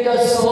बेकसो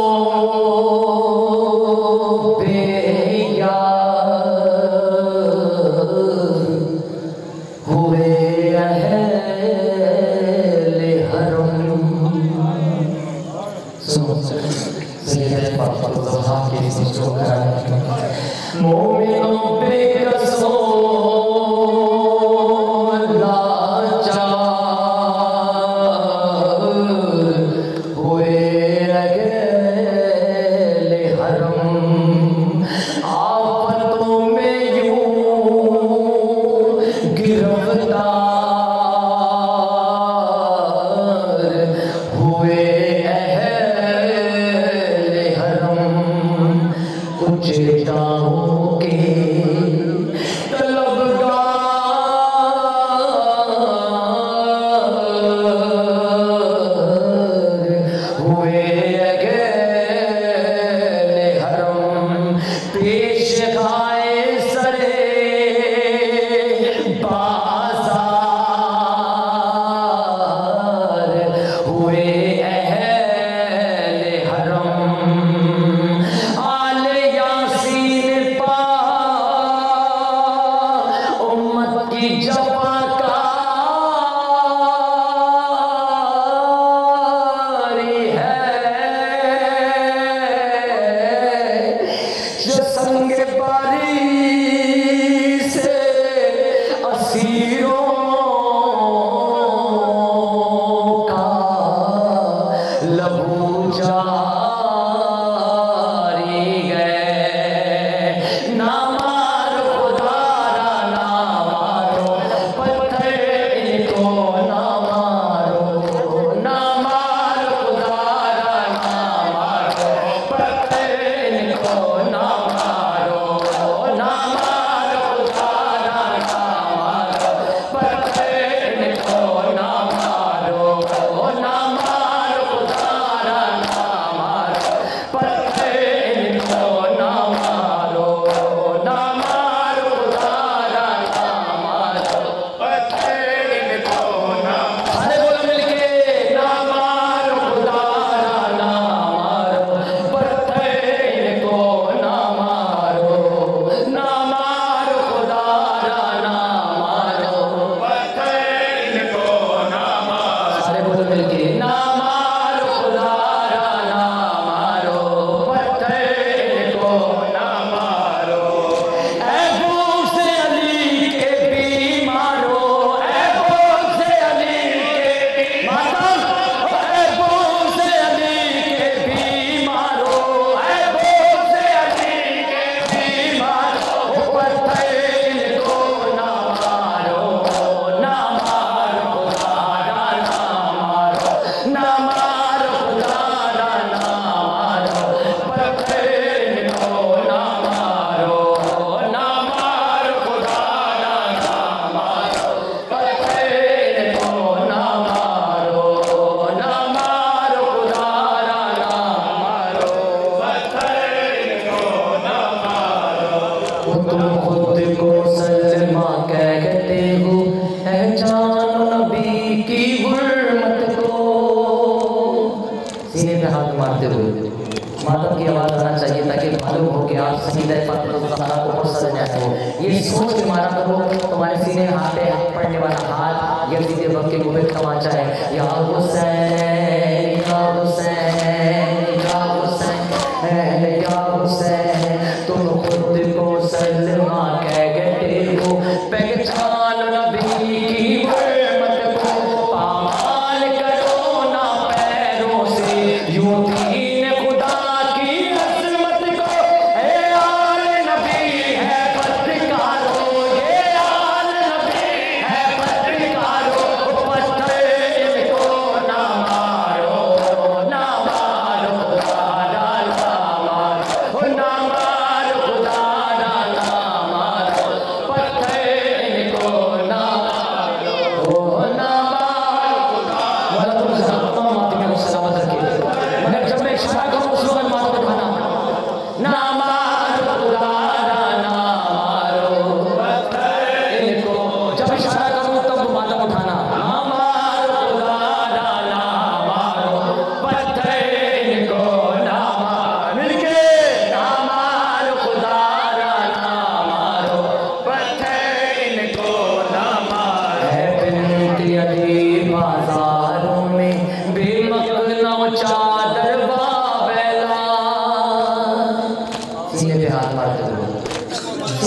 ये सोच के मारा करो तुम्हारे सीने हाथ पे पड़ने वाला हाथ यजीद के वक्त के मुंह तमाचा है। या हुसैन या हुसैन या हुसैन या हुसैन तुम खुद को सलमा कह गए हो पहचान नबी की हुर्मत को पामाल करो ना पैरों से यूं दीन खुदा की अजमत को ए आल नबी है पत्रकारो ये आल नबी है पत्रकारो पत्थर इनको ना मारो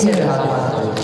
सीने पे हाथ मारते हुए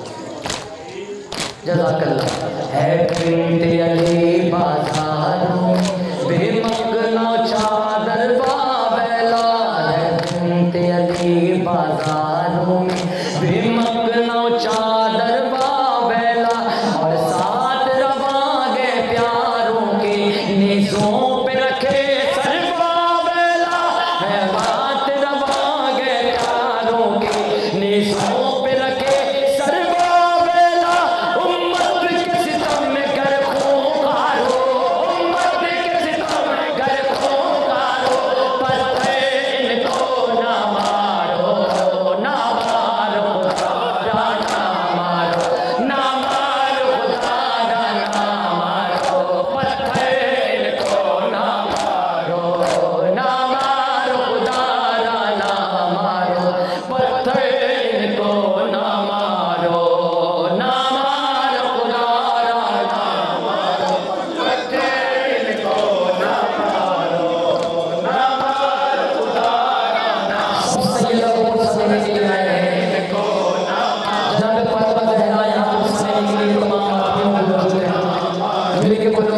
जज़ाकल्लाह। है प्रिंट अली बाजारों बेमगनो चादर बाबेला, है प्रिंट अली बाजारों बेमगनो चादर बाबेला, और साथ रवागे प्यारों के निज़ों पे रखे सर बाबेला, है बात रवागे प्यारों के निज़ों पे रखे सर बाबेला। उम्मत के सितम में कर खूंखारो, उम्मत के सितम में कर खूंखारो, पत्थर इनको ना मारो, ना मारो खुदा ना मारो, ना मारो खुदा ना मारो, पत्थर इनको ना मारो, ना मारो खुदा ना मारो, पत्थर इनको ना मारो, ना मारो खुदा ना मारो, पत्थर इनको ना मारो, ना मारो खुदा ना। सबसे ये लोग समझने के लिए आए हैं इनको ना मारो। जनाब फातिमा ज़हरा यहाँ पर समझने के लिए तमाम बातें मौजूद हैं। मिलके बोलो,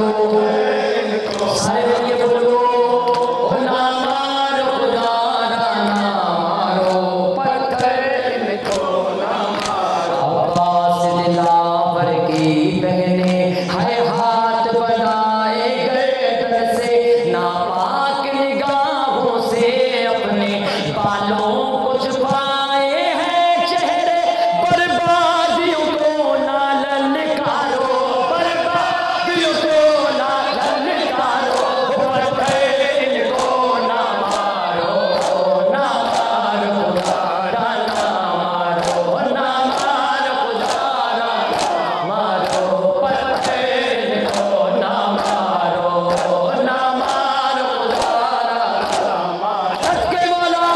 सारे मिलके बोलो, ओ ना मारो खुदा ना मारो, पत्थर इनको ना मारो। अब्बास दिलावर की बहने हाय हाथ बनाए गर्दन से, नापाक निगाहों से अपने बालों को छुपाए हैं चेहरे, बर्बादियों को ना ललकारो, बर्बादियों को ना ललकारो, पत्थर इनको ना मारो, ना मारो खुदा ना मारो, ना मारो खुदा ना मारो, पत्थर इनको ना मारो, ना मारो खुदा ना मारो। हट के बोलो,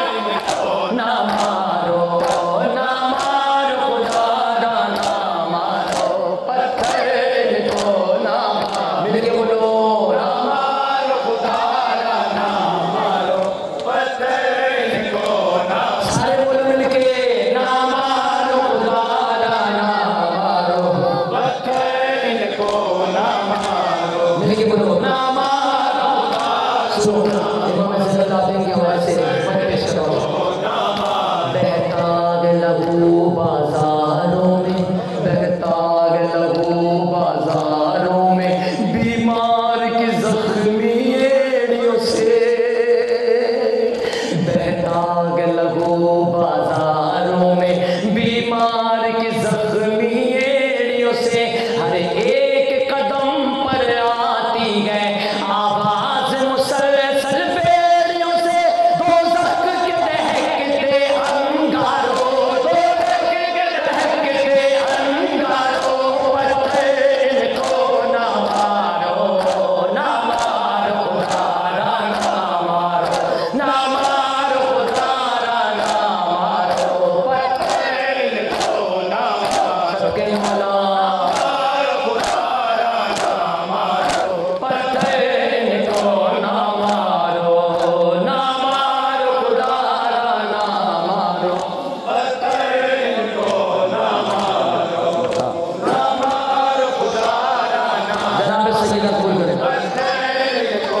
ना मारो, ना मारो खुदा ना मारो, पत्थर इनको ना मारो। मिलके बोलो, ना मारो खुदा ना मारो, पत्थर इनको ना। सारे बोलो मिलके, ना मारो खुदा ना मारो, पत्थर इनको ना मारो। मिलके बोलो, ना मारो खुदा। सुनो, इमाम ज़ैनुल आबिदीन के हवाले से मैं पेश कर रहा हूँ। बहताग लहू बाजारों में, बहताग लहू बाजारों में, बीमार की जख्मी एड़ियों से, बहताग लहू बाजारों में, बीमार की जख्मी एड़ियों से, हर एक कदम पर आती है आवाज मुसलसल बेड़ियों से, दोज़ख के दहकते अंगारों, दोज़ख के दहकते अंगारों, पत्थर इनको ना मारो, ना मारो खुदा ना मारो, ना मारो खुदा ना मारो, पत्थर इनको ना मारो। सबके मौला खुदा ना मारो, पत्थर इनको ना मारो, ना मारो खुदा ना मारो, पत्थर इनको ना मारो, ना मारो खुदा ना। जनाब सैयदा कबूल करें। पत्थर इनको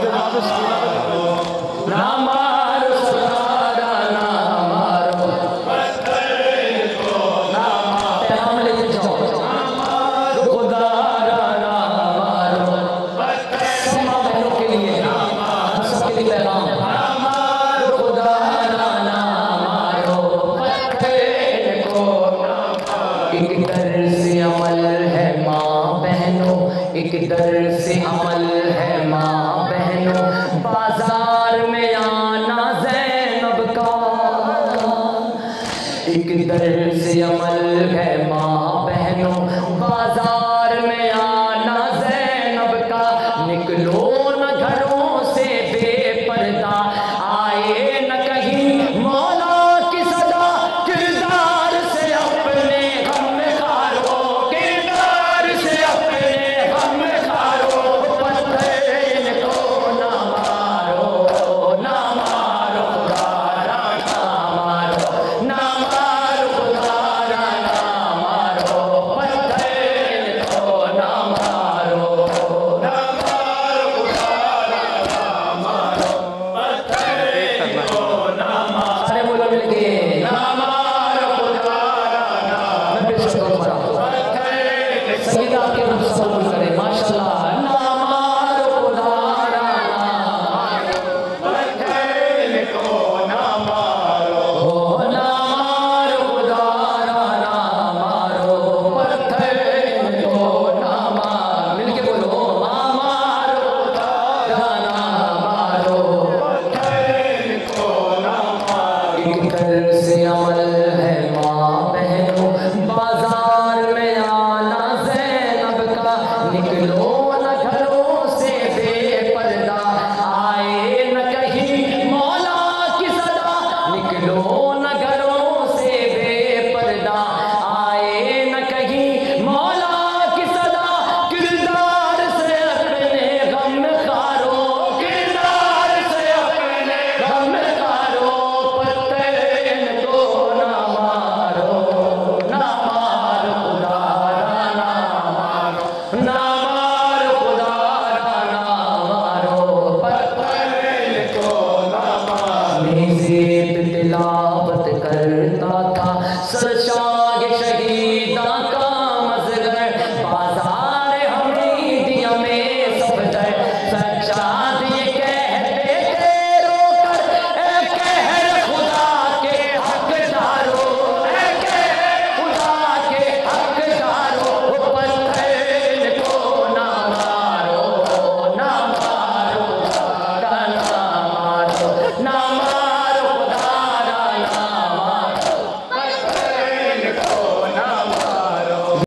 ना मारो खुदा ना मारो, पत्थर इनको ना मारो। पैगाम लेके जाओ, ना मारो खुदा ना मारो, पत्थर। सब माँ बहनों के लिए, हम सबके लिए पैगाम, ना मारो खुदा ना मारो, पत्थर इनको ना मारो। एक दर से अमल है माँ बहनों, एक दर से अमल है माँ बहनों, बाजार में आना ज़ैनब का, एक दर से अमल है माँ